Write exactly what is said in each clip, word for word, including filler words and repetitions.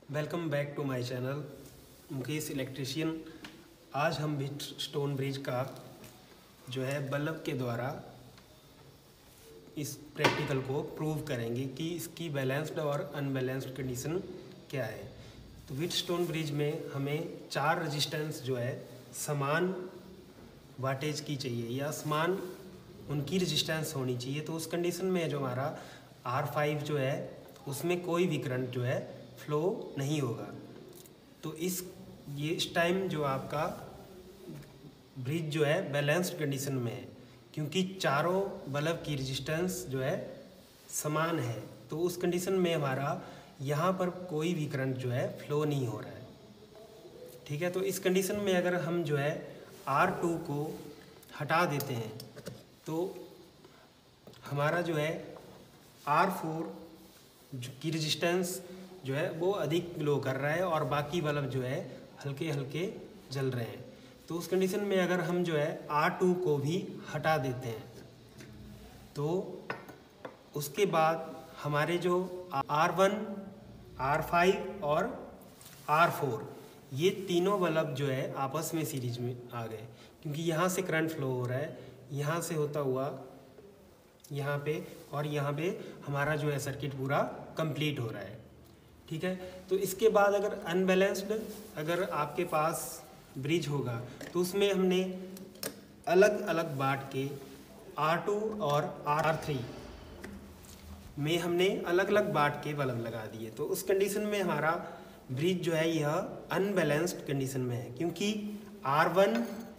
Welcome back to my channel Mukesh electrician. आज हम Wheatstone bridge का जो है बल्ब के द्वारा इस प्रैक्टिकल को प्रूव करेंगे कि इसकी बैलेंस्ड और अनबैलेंस्ड कंडीशन क्या है। तो व्हीटस्टोन ब्रिज में हमें चार रेजिस्टेंस जो है समान वाटेज की चाहिए या समान उनकी रेजिस्टेंस होनी चाहिए। तो उस कंडीशन में जो हमारा आर फाइव जो है उसमें कोई भी करंट जो है फ्लो नहीं होगा। तो इस ये इस टाइम जो आपका ब्रिज जो है बैलेंस्ड कंडीशन में है, क्योंकि चारों बल्ब की रेजिस्टेंस जो है समान है। तो उस कंडीशन में हमारा यहाँ पर कोई भी करंट जो है फ्लो नहीं हो रहा है। ठीक है, तो इस कंडीशन में अगर हम जो है आर टू को हटा देते हैं तो हमारा जो है आर फोर की रेजिस्टेंस जो है वो अधिक ग्लो कर रहा है और बाकी बल्ब जो है हल्के हल्के जल रहे हैं। तो उस कंडीशन में अगर हम जो है आर टू को भी हटा देते हैं तो उसके बाद हमारे जो आर वन, आर फाइव और आर फोर ये तीनों बल्ब जो है आपस में सीरीज में आ गए, क्योंकि यहाँ से करंट फ्लो हो रहा है, यहाँ से होता हुआ यहाँ पे और यहाँ पे हमारा जो है सर्किट पूरा कंप्लीट हो रहा है। ठीक है, तो इसके बाद अगर अनबैलेंस्ड अगर आपके पास ब्रिज होगा तो उसमें हमने अलग अलग बांट के आर टू और आर थ्री में हमने अलग अलग बांट के बल्ब लगा दिए। तो उस कंडीशन में हमारा ब्रिज जो है यह अनबैलेंस्ड कंडीशन में है, क्योंकि आर वन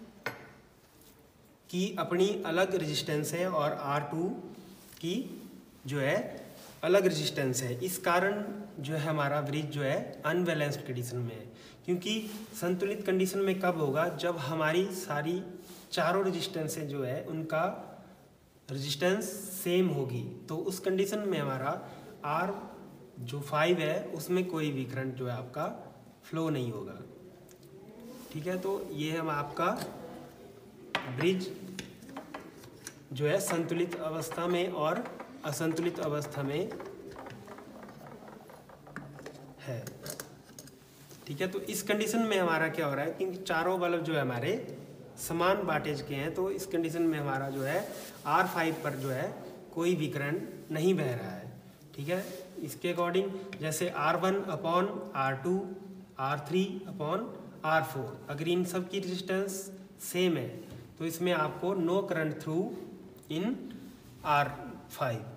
की अपनी अलग रेजिस्टेंस है और आर टू की जो है अलग रेजिस्टेंस है। इस कारण जो है हमारा ब्रिज जो है अनबैलेंस्ड कंडीशन में है, क्योंकि संतुलित कंडीशन में कब होगा, जब हमारी सारी चारों रेजिस्टेंस जो है उनका रेजिस्टेंस सेम होगी। तो उस कंडीशन में हमारा आर जो फाइव है उसमें कोई भी करंट जो है आपका फ्लो नहीं होगा। ठीक है, तो ये हम आपका ब्रिज जो है संतुलित अवस्था में और असंतुलित अवस्था में है। ठीक है, तो इस कंडीशन में हमारा क्या हो रहा है, क्योंकि चारों बल्ब जो है हमारे समान वाटेज के हैं, तो इस कंडीशन में हमारा जो है आर फाइव पर जो है कोई भी करंट नहीं बह रहा है। ठीक है, इसके अकॉर्डिंग जैसे R one upon R two, R three upon R four, अगर इन सब की रेजिस्टेंस सेम है तो इसमें आपको no current through in R five.